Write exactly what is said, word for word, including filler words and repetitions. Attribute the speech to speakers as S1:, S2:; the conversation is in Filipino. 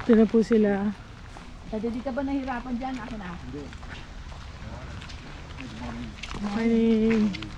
S1: Ito na po sila.
S2: Dati di ka ba nahirapan dyan? Ako na.
S1: Morning.